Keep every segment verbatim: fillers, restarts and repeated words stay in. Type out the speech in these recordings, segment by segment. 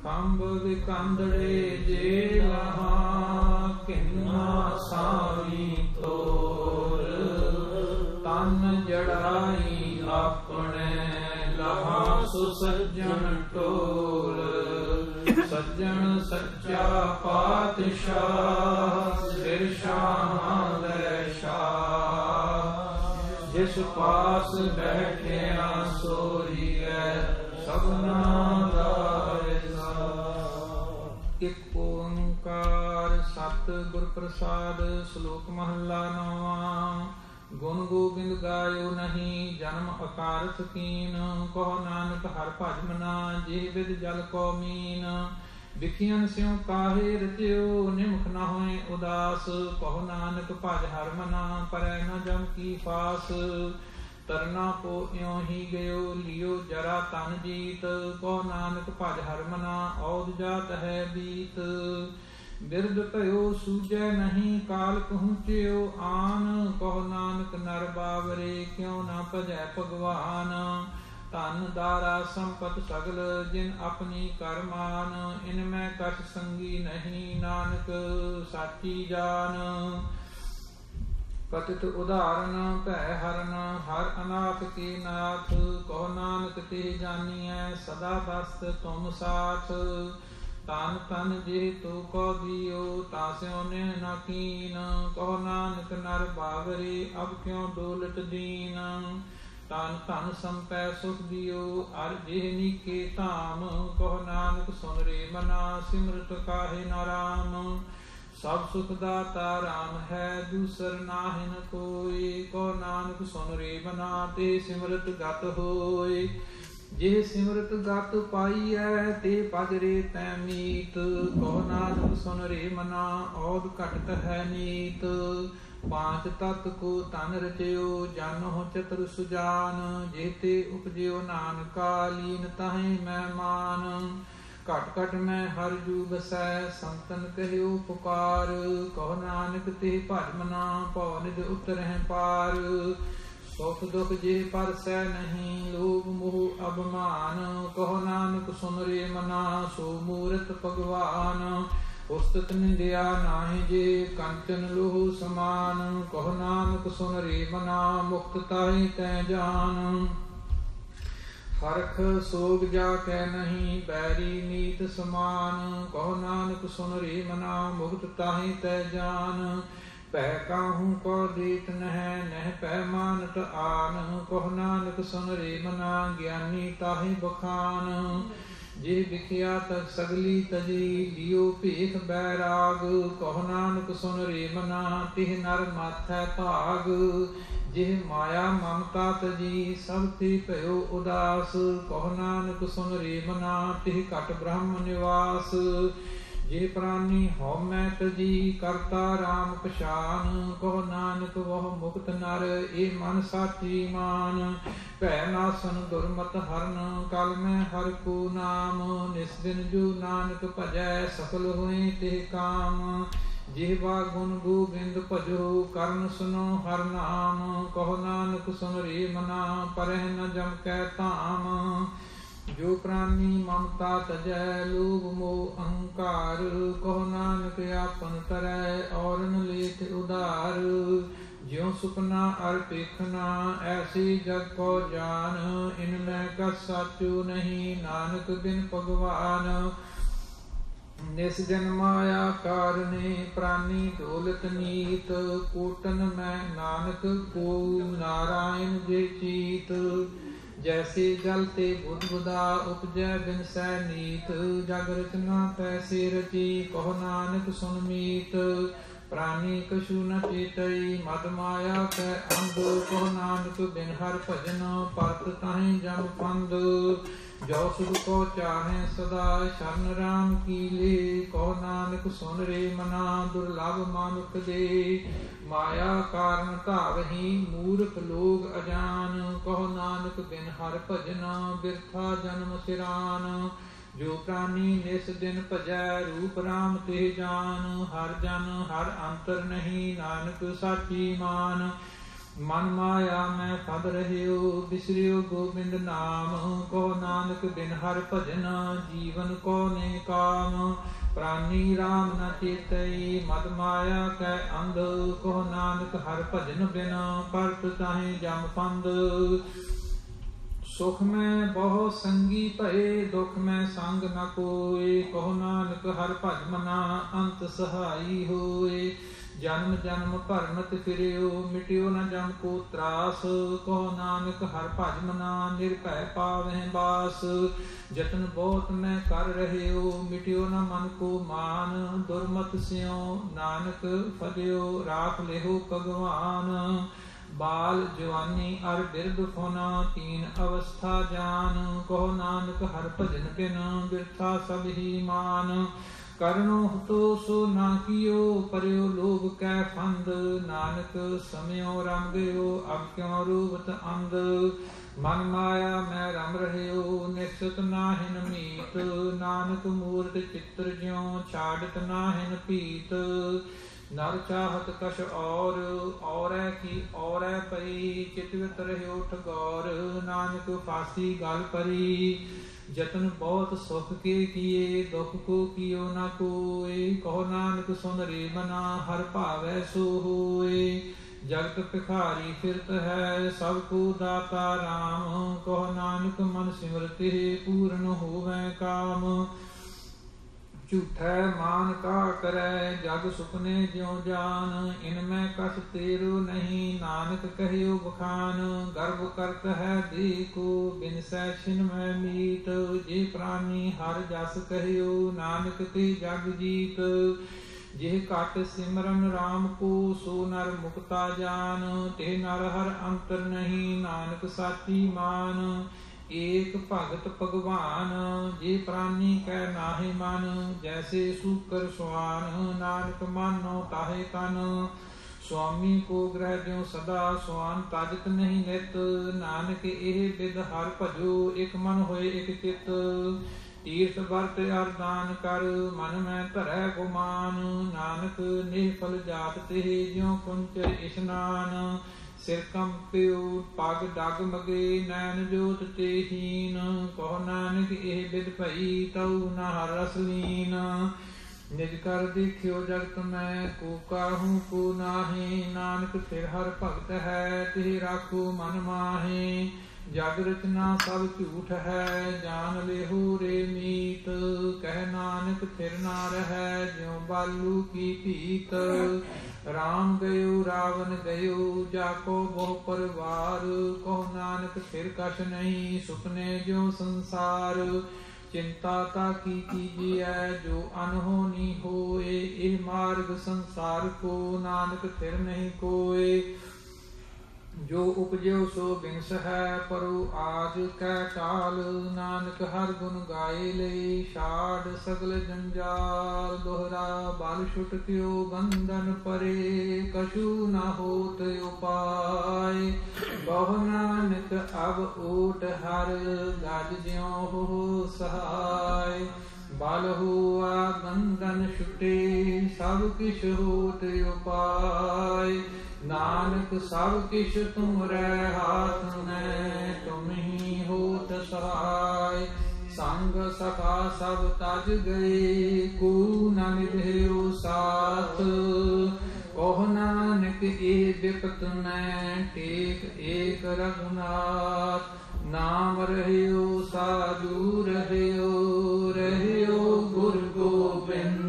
ਖੰਭ ਵਿਕੰਦੜੇ ਜੇ ਲਹਾ ਕਿੰਨਾ ਸਾਵੀ ਤੋਰ ਤਨ ਜੜਾਈ ਆਪਣੇ ਲਹਾ ਸੁਸੱਜਣ ਟੋਲ ਸੱਜਣ ਸੱਚਾ ਪਾਤਸ਼ਾਹ ਸਿਰ ਸ਼ਾਹਾਂ ਦੇ ਸ਼ਾਹ ਜਿਸ ਪਾਸ ਬੈਠਿਆ ਸੋਈਐ ਸਭਨਾ ਦਾ ਇੱਕ ਓੰਕਾਰ ਸਤਿਗੁਰ ਪ੍ਰਸਾਦ। ਸ਼ਲੋਕ ਮਹੱਲਾ ਨੌਵਾਂ। ਗੁਣ ਗੋਬਿੰਦ ਗਾਇਓ ਨਹੀਂ ਜਨਮ ਅਕਾਰਥ ਕੀਨ ਕਹੋ ਨਾਨਕ ਹਰਿ ਭਜ ਮਨਾ ਜੇ ਵਿਦ ਜਲ ਕੋ ਮੀਨ ਵਿਖਿਆਨ ਸਿਉ ਕਾਹੇ ਰਚਿਓ ਨਿਮਖ ਨਾ ਹੋਏ ਉਦਾਸ ਕਹੋ ਨਾਨਕ ਭਜ ਹਰਿ ਮਨਾ ਪਰੈ ਨ ਜਮ ਕੀ ਫਾਸ ਤਰਨਾ ਕੋ ਇਉ ਹੀ ਗਇਓ ਲਿਓ ਜਰਾ ਤਨ ਜੀਤ ਕਹੋ ਨਾਨਕ ਭਜ ਹਰਿ ਮਨਾ ਔਦ ਜਾਤ ਹੈ ਬੀਤ ਬਿਰਧ ਭਇਓ ਸੂਝੈ ਨਹੀਂ ਕਾਲ ਪਹੁੰਚਿਓ ਆਨ ਕਹੋ ਨਾਨਕ ਨਰ ਬਾਵਰੇ ਕਿਉ ਨਾ ਭਜੈ ਭਗਵਾਨ ਧਨ ਦਾਰਾ ਸੰਪਤ ਸਗਲ ਜਿਨ ਆਪਣੀ ਕਰਮਾਨ ਇਨ ਮੈਂ ਕਛ ਸੰਗੀ ਨਹੀਂ ਨਾਨਕ ਸਾਚੀ ਜਾਨ ਕਥਿਤ ਉਦਾਹਰਨ ਭੈ ਹਰਨ ਹਰ ਅਨਾਥ ਕੀ ਨਾਥ ਕਹੋ ਨਾਨਕ ਤੇ ਜਾਨੀਐ ਸਦਾ ਬਸਤ ਤੁਮ ਸਾਥ ਤਨ ਤਨ ਜੇ ਤੂ ਕੋ ਦਿਓ ਤਾਸਿਓ ਨੇ ਨਾ ਕੀਨ ਕਹੋ ਨਾਨਕ ਨਰ ਬਾਵਰੇ ਅਬ ਕਿਉ ਡੋਲਤ ਦੀਨ ਤਨ ਧਨ ਸੰਪੈ ਸੁਖ ਦਿਓ ਅਰ ਜਿਹ ਨੀਕੇ ਧਾਮ ਕਹੋ ਨਾਨਕ ਸੁਨ ਰੇ ਮਨਾ ਸਿਮਰਤ ਕਾਹੇ ਨਾ ਰਾਮ ਸਭ ਸੁਖ ਦਾਤਾ ਰਾਮ ਹੈ ਦੂਸਰ ਨਾਹਿ ਨ ਕੋਈ ਕਹੋ ਨਾਨਕ ਸੁਨ ਰੇ ਮਨਾ ਤੇ ਸਿਮਰਤ ਗਤ ਹੋਏ ਜੇ ਸਿਮਰਤ ਗਤ ਪਾਈਐ ਤੇ ਭਜ ਰੇ ਤੈ ਮੀਤ ਕਹੋ ਨਾਨਕ ਸੁਨ ਰੇ ਮਨਾ ਔਦ ਘਟਤ ਹੈ ਨੀਤ ਪਾਂਚ ਤਤ ਕੋ ਤਨ ਰਚਿਓ ਜਾਨੋ ਚਤੁਰ ਸੁਜਾਨ ਜੇਤੇ ਉਪਜਿਓ ਨਾਨਕਾ ਲੀਨ ਤਾਹੇ ਮੈਂ ਮਾਨ ਘਟ ਘਟ ਮੈਂ ਹਰ ਜੂ ਬਸੈ ਸੰਤਨ ਕਹਿਓ ਪੁਕਾਰ ਕਹੋ ਨਾਨਕ ਤੇ ਭਜ ਮਨਾ ਭਉ ਨਿਧ ਉਤਰਹਿ ਪਾਰ ਸੁਖ ਦੁਖ ਜੇ ਪਰਸੈ ਨਹੀਂ ਲੋਭ ਮੋਹ ਅਭਮਾਨ ਕਹੋ ਨਾਨਕ ਸੁਨ ਰੇ ਮਨਾ ਸੋ ਮੂਰਤ ਭਗਵਾਨ ਉਸਤਤ ਨਿੰਦਿਆ ਨਾਹਿ ਜੇ ਕੰਚਨ ਲੋਹ ਸਮਾਨ ਕਹੋ ਨਾਨਕ ਸੁਨ ਰੇ ਮਨਾ ਮੁਕਤ ਤਾਹਿ ਤੈ ਜਾਨ ਹਰਖ ਸੋਗ ਜਾ ਕੈ ਨਹੀਂ ਬੈਰੀ ਨੀਤ ਸਮਾਨ ਕਹੋ ਨਾਨਕ ਸੁਨ ਰੇ ਮਨਾ ਮੁਕਤ ਤਾਹਿ ਤੈ ਜਾਨ ਭੈ ਕਾਹੂ ਕੋ ਦੇਤ ਨਹਿ ਨਹਿ ਪੈ ਮਾਨਤ ਆਨ ਕਹੋ ਨਾਨਕ ਸੁਨ ਰੇ ਮਨਾ ਗਿਆਨੀ ਤਾਹਿ ਬਖਾਨ ਜੇ ਵਿਖਿਆ ਤਕ ਸਗਲੀ ਤਜੀ ਲਿਓ ਭੇਖ ਬੈਰਾਗ ਕਹੋ ਨਾਨਕ ਸੁਨ ਰੇ ਮਨਾ ਤਿਹ ਨਰ ਮਾਥੈ ਭਾਗ ਜਿਹ ਮਾਇਆ ਮਮਤਾ ਤਜੀ ਸਭ ਤੇ ਭਇਓ ਉਦਾਸ ਕਹੋ ਨਾਨਕ ਸੁਨ ਰੇ ਮਨਾ ਤਿਹ ਘਟ ਬ੍ਰਹਮ ਨਿਵਾਸ ਜੇ ਪ੍ਰਾਨੀ ਹਉਮੈ ਤਜੀ ਕਰਤਾ ਰਾਮ ਪਛਾਨ ਕਹੋ ਨਾਨਕ ਵਹੁ ਮੁਕਤ ਨਰ ਏ ਮਨ ਸਾਚੀ ਮਾਨ ਭੈ ਨਾਸਨ ਦੁਰਮਤ ਹਰਨ ਕਲ ਮੈਂ ਹਰਿ ਕੋ ਨਾਮ ਨਿਸ ਦਿਨ ਜੋ ਨਾਨਕ ਭਜੈ ਸਫਲ ਹੋਏ ਤੇ ਕਾਮ ਜਿਹਵਾ ਗੁਣ ਗੋਬਿੰਦ ਭਜੋ ਕਰਨ ਸੁਨੋ ਹਰਿ ਨਾਮ ਕਹੋ ਨਾਨਕ ਸੁਨ ਰੇ ਮਨਾ ਪਰਹਿ ਨ ਜਮ ਕੈ ਧਾਮ ਜੋ ਪ੍ਰਾਨੀ ਮਮਤਾ ਤਜੈ ਲੋਭ ਮੋਹ ਅਹੰਕਾਰ ਕਹੋ ਨਾਨਕ ਆਪਨ ਤਰੈ ਔਰਨ ਲੇਖ ਉਧਾਰ ਜਿਉ ਸੁਪਨਾ ਅਰ ਪੇਖਨਾ ਐਸੀ ਜਗ ਕੋ ਜਾਨ ਇਨ ਮੈਂ ਕਛ ਸਾਚੂ ਨਹੀਂ ਨਾਨਕ ਬਿਨ ਭਗਵਾਨ ਨਿਸ ਜਨ ਮਾਇਆ ਕਾਰਨੇ ਪ੍ਰਾਨੀ ਦੌਲਤ ਨੀਤ ਕੋਟਨ ਮੈਂ ਨਾਨਕ ਕੋ ਨਾਰਾਇਣ ਜੇ ਚੀਤ ਜੈਸੇ ਜਲ ਤੇ ਬੁੱਧ ਬੁਧਾ ਉਪਜੈ ਬਿਨਸੈ ਨੀਤ ਜਗ ਰਚਨਾ ਤੈਸੇ ਰਚੀ ਕਹੋ ਨਾਨਕ ਸੁਨ ਮੀਤ ਪ੍ਰਾਨੀ ਕਛੂ ਨ ਚੇਤਈ ਮਦ ਮਾਇਆ ਕੈ ਅੰਧ ਕਹੋ ਨਾਨਕ ਬਿਨ ਹਰਿ ਭਜਨ ਪਰਤ ਤਾਹਿ ਜਮ ਪੰਧ ਜੋ ਸੁਖ ਕੋ ਚਾਹੈ ਸਦਾ ਸ਼ਰਨ ਰਾਮ ਕੀ ਲੇ ਕਹੋ ਨਾਨਕ ਸੁਨ ਰੇ ਮਨਾ ਦੁਰਲਭ ਮਾਨੁਖ ਦੇ ਮਾਇਆ ਕਾਰਨ ਧਾਵਹੀ ਮੂਰਖ ਲੋਗ ਅਜਾਨ ਕਹੋ ਨਾਨਕ ਬਿਨ ਹਰਿ ਭਜਨ ਬਿਰਥਾ ਜਨਮ ਸਿਰਾਨ ਜੋ ਪ੍ਰਾਨੀ ਨਿਸ ਦਿਨ ਭਜੈ ਰੂਪ ਰਾਮ ਤੇ ਜਾਨ ਹਰ ਜਨ ਹਰ ਅੰਤਰ ਨਹੀਂ ਨਾਨਕ ਸਾਚੀ ਮਾਨ ਮਨ ਮਾਇਆ ਮੈਂ ਫਦ ਰਹਿਓ, ਬਿਸਰਿਓ ਗੋਬਿੰਦ ਨਾਮ। ਕੋ ਨਾਨਕ ਬਿਨ ਹਰ ਭਜਨ, ਜੀਵਨ ਕੋ ਨੇ ਕਾਮ। ਪ੍ਰਾਨੀ ਰਾਮ ਨ ਚੇਤਈ, ਮਦ ਮਾਇਆ ਕੈ ਅੰਧ। ਕੋ ਨਾਨਕ ਹਰ ਭਜਨ ਬਿਨ, ਪਰਤ ਤਾਹੇ ਜਮ ਫੰਦ। ਸੁਖ ਮੈਂ ਬਹੁ ਸੰਗੀ ਭਏ, ਦੁਖ ਮੈਂ ਸੰਗ ਨ ਕੋਇ। ਕਹੋ ਨਾਨਕ ਹਰਿ ਭਜ ਮਨਾ, ਅੰਤ ਸਹਾਈ ਹੋਏ। ਜਨਮ ਜਨਮ ਭਰਮਤ ਫਿਰਿਓ, ਮਿਟਿਓ ਨ ਜਮ ਕੋ ਤਰਾਸ। ਕਹੋ ਨਾਨਕ ਹਰਿ ਭਜ ਮਨਾ, ਨਿਰਭੈ ਪਾਵਹਿ ਬਾਸ। ਜਤਨ ਬਹੁਤ ਮੈਂ ਕਰ ਰਹਿਓ, ਮਿਟਿਓ ਨ ਮਨ ਕੋ ਮਾਨ। ਦੁਰਮਤ ਸਿਉ ਨਾਨਕ ਫਦਿਓ, ਰਾਖ ਲਿਹੋ ਭਗਵਾਨ। ਬਾਲ ਜਵਾਨੀ ਅਰ ਬਿਰਧ ਫੁਨ, ਤੀਨ ਅਵਸਥਾ ਜਾਨ। ਕਹੋ ਨਾਨਕ ਹਰਿ ਭਜਨ ਬਿਨ, ਬਿਰਥਾ ਸਭ ਹੀ ਮਾਨ। ਕਰਨੋ ਹਤੋ ਸੋ ਨਾ ਕੀਓ, ਪਰਿਓ ਲੋਭ ਕੈ ਫੰਦ। ਨਾਨਕ ਸਮਿਓ ਰਮ ਗਇਓ, ਅਬ ਕਿਉ ਰੂਪਤ ਅੰਧ। ਮਨ ਮਾਇਆ ਮੈਂ ਰਮ ਰਹਿਓ, ਨਿਸਚਿਤ ਨਾਹਿਨ ਮੀਤ। ਨਾਨਕ ਮੂਰਤ ਚਿੱਤਰ ਜਿਉ, ਛਾੜਤ ਨਾਹਿਨ ਭੀਤ। ਨਰ ਚਾਹਤ ਕਛ ਔਰ, ਔਰੈ ਕੀ ਔਰੈ ਪਈ। ਚਿਤਵਿਤ ਰਹਿਓ ਠਗੌਰ, ਨਾਨਕ ਫਾਸੀ ਗਲ ਪਰੀ। ਜਤਨ ਬਹੁਤ ਸੁਖ ਕੇ ਕੀਏ, ਦੁਖ ਕੋ ਕੀਓ ਨ ਕੋਇ। ਕਹੋ ਨਾਨਕ ਸੁਨ ਰੇ ਮਨਾ, ਹਰਿ ਭਾਵੈ ਸੋ ਹੋਏ। ਜਗਤ ਭਿਖਾਰੀ ਫਿਰਤ ਹੈ, ਸਭ ਕੋ ਦਾਤਾ ਰਾਮ। ਕਹੋ ਨਾਨਕ ਮਨ ਸਿਮਰਤਿ, ਪੂਰਨ ਹੋਵੈ ਕਾਮ। ਝੂਠੈ ਮਾਨ ਕਾ ਕਰੈ, ਜਗ ਸੁਪਨੇ ਜਿਉ ਜਾਨ। ਇਨ ਮੈਂ ਕਛ ਤੇਰੋ ਨਹੀਂ, ਨਾਨਕ ਕਹਿਓ ਬਖਾਨ। ਗਰਭ ਕਰਤ ਹੈ ਦੇਹ ਕੋ, ਬਿਨਸੈ ਛਿਨ ਮੈਂ ਮੀਤ। ਜੇ ਪ੍ਰਾਨੀ ਹਰਿ ਜਸ ਕਹਿਓ, ਨਾਨਕ ਤੇ ਜਗ ਜੀਤ। ਜਿਹ ਘਟ ਸਿਮਰਨ ਰਾਮ ਕੋ, ਸੋ ਨਰ ਮੁਕਤਾ ਜਾਨ। ਤੇ ਨਰ ਹਰਿ ਅੰਤਰ ਨਹੀਂ, ਨਾਨਕ ਸਾਚੀ ਮਾਨ। ਏਕ ਭਗਤ ਭਗਵਾਨ, ਜੇ ਪ੍ਰਾਨੀ ਕੈ ਨਾਹਿ ਮਨ। ਜੈਸੇ ਸੂਕਰ ਸੁਆਨ, ਨਾਨਕ ਮਾਨੋ ਤਾਹੇ ਤਨ। ਸੁਆਮੀ ਕੋ ਗ੍ਰਹਿ ਜਿਉ ਸਦਾ, ਸੁਆਨ ਤਜਤ ਨਹੀਂ ਨਿਤ। ਨਾਨਕ ਇਹ ਬਿਦ ਹਰਿ ਭਜੋ, ਇਕ ਮਨ ਹੋਏ ਇਕ ਚਿਤ। ਤੀਰਥ ਵਰਤ ਅਰ ਦਾਨ ਕਰ, ਮਨ ਮੈਂ ਧਰੈ ਗੁਮਾਨ। ਨਾਨਕ ਨਿਹਫਲ ਜਾਤ ਤੇ, ਜਿਉ ਕੁੰਚਰ ਇਸ਼ਨਾਨ। ਸਿਰ ਕੰਪਿਓ ਪਗ ਡਗ ਮਗੇ, ਨੈਣ ਜੋਤ ਤੇ ਹੀਨ। ਕਹੋ ਨਾਨਕ ਇਹ ਬਿਦ ਭਈ, ਤਉ ਨ ਹਰਿ ਰਸ ਲੀਨ। ਨਿਜ ਕਰ ਦੇਖਿਓ ਜਗਤ ਮੈਂ, ਕੋ ਕਾਹੂ ਕੋ ਨਾਹੀਂ। ਨਾਨਕ ਫਿਰ ਹਰਿ ਭਗਤ ਹੈ, ਤਿਹ ਰਾਖੋ ਮਨ ਮਾਹੀ। ਜਗ ਰਚਨਾ ਸਭ ਝੂਠ ਹੈ, ਜਾਨ ਲਿਹੋ ਰੇ ਮੀਤ। ਕਹਿ ਨਾਨਕ ਫਿਰ ਨਾ ਰਹੈ, ਜਿਉ ਬਾਲੂ ਕੀ ਭੀਤ। ਰਾਮ ਗਇਓ ਰਾਵਨ ਗਇਓ, ਜਾਕੋ ਬਹੁ ਪਰਵਾਰ। ਕਹੋ ਨਾਨਕ ਫਿਰ ਕਛ ਨਹੀਂ, ਸੁਪਨੇ ਜਿਉ ਸੰਸਾਰ। ਚਿੰਤਾ ਤਾ ਕੀ ਕੀਜੀਐ, ਜੋ ਅਨਹੋਨੀ ਹੋਏ। ਇਹ ਮਾਰਗ ਸੰਸਾਰ ਕੋ, ਨਾਨਕ ਫਿਰ ਨਹੀਂ ਕੋਇ। ਜੋ ਉਪਜਿਓ ਸੋ ਬਿਨਸ ਹੈ, ਪਰੋ ਆਜ ਕੈ ਕਾਲ। ਨਾਨਕ ਹਰਿ ਗੁਣ ਗਾਏ ਲਈ, ਛਾੜ ਸਗਲ ਜੰਜਾਲ। ਦੋਹਰਾ ਬਲ ਛੁਟਕਿਓ ਬੰਧਨ ਪਰੇ, ਕਛੂ ਨ ਹੋਤ ਉਪਾਇ। ਕਹੋ ਨਾਨਕ ਅਬ ਓਟ ਹਰਿ, ਗਜ ਜਿਉ ਹੋ ਸਹਾਇ। ਬਲ ਹੋਆ ਬੰਧਨ ਛੁਟੇ, ਸਭ ਕਿਛ ਹੋਤ ਉਪਾਇ। ਨਾਨਕ ਸਭ ਕਿਛ ਤੁਮਰੈ ਹਾਥ ਨੇ, ਤੁਮ ਹੀ ਹੋਤ ਸਹਾਇ। ਸੰਗ ਸਖਾ ਸਭ ਤਜ ਗਏ, ਕੋ ਨ ਨਿਭਿਓ ਸਾਥ। ਕਹੋ ਨਾਨਕ ਇਹ ਬਿਪਤ ਮੈਂ, ਟੇਕ ਏਕ ਰਘੁਨਾਥ। ਨਾਮ ਰਹਿਓ ਸਾਧੂ ਰਹਿਓ, ਰਹਿਓ ਗੁਰ ਗੋਬਿੰਦ।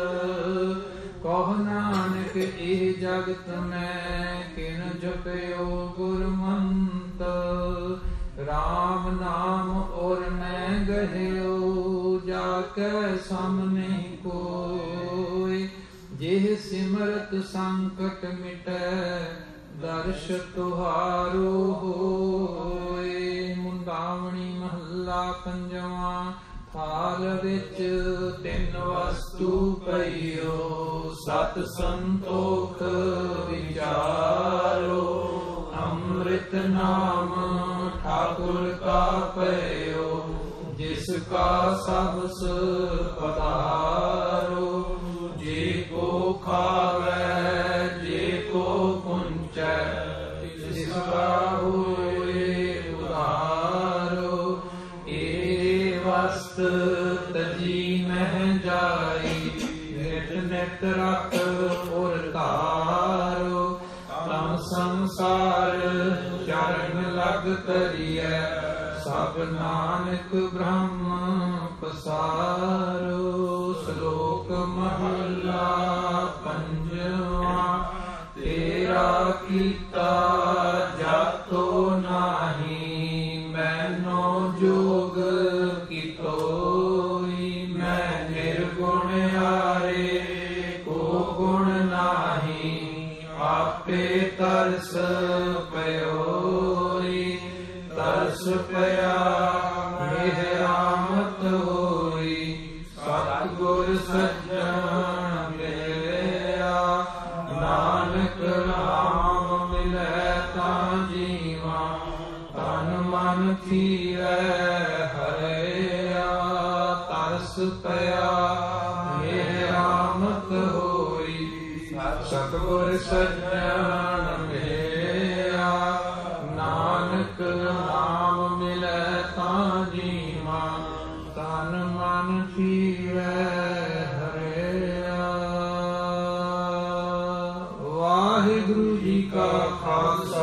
ਕਹੋ ਨਾਨਕ ਇਹ ਜਗਤ ਮੈਂ, ਕਿਨ ਜਪਿਓ ਗੁਰਮੰਤ। ਰਾਮ ਨਾਮ ਔਰ ਮੈਂ ਗਹਿਓ, ਜਾ ਕੈ ਸਮ ਨਹੀਂ ਕੋਇ। ਜਿਹ ਸਿਮਰਤ ਸੰਕਟ ਮਿਟੈ, ਦਰਸ਼ ਤੁਹਾਰੋ ਹੋਏ। ਮੁੰਦਾਵਣੀ ਮਹੱਲਾ ਪੰਜਵਾਂ। ਥਾਲ ਵਿੱਚ ਤਿੰਨ ਵਸਤੂ ਪਈਓ, ਸਤ ਸੰਤੋਖ ਵਿਚਾਰੋ। ਅੰਮ੍ਰਿਤ ਨਾਮ ਠਾਕੁਰ ਕਾ ਪਇਓ, ਜਿਸ ਕਾ ਸਬਸ ਪਧਾਰੋ। ਜੇ ਕੋ ਖਾਵੈ ਜੇ ਕੋ ਪੁੰਚੈ, ਚਿਤ ਰਖ ਉਰ ਧਾਰੋ, ਤਮ ਸੰਸਾਰ ਚਰਨ ਲਗ ਤਰੀਐ, ਸਭ ਨਾਨਕ ਬ੍ਰਹਮ ਪਸਾਰੋ। ਸ਼ਲੋਕ ਮਹਲਾ ਪੰਜਵਾ। ਤੇਰਾ ਕੀਤਾ ਜਾਤੋ ਨਾਹੀ, ਮੈਨੋ ਜੋਗ ਕੀਤੋਈ। ਮੈਂ ਨਿਰਗੁਣ ਹਾਰੇ ਕੋ ਗੁਣ ਨਾਹੀ, ਆਪੇ ਤਰਸ ਪਇਓਈ। ਤਰਸ ਪਿਆ ਮਿਹ ਰਾਮਤ ਹੋਈ, ਸਤਿਗੁਰ ਸੱਜਣ ਮਿਲਿਆ। ਨਾਨਕ ਨਾਮ ਮਿਲੈ ਤਾਂ ਜੀਵਾ, ਤਨ ਮਨ ਥੀਰੈ ਹਰਿਆ। ਤਰਸ ਪਿਆ ਮਿਹ ਰਾਮਤ ਹੋਈ, ਸਤਿਗੁਰ ਸੱਜਣ ਮਿਲਿਆ। ਨਾਨਕ ਨਾਮ ਮਿਲੈ ਤਾਂ ਜੀਵਾ, ਤਨ ਮਨ ਥੀਰੈ ਹਰਿਆ। ਵਾਹਿਗੁਰੂ ਜੀ ਕਾ ਖਾਲਸਾ,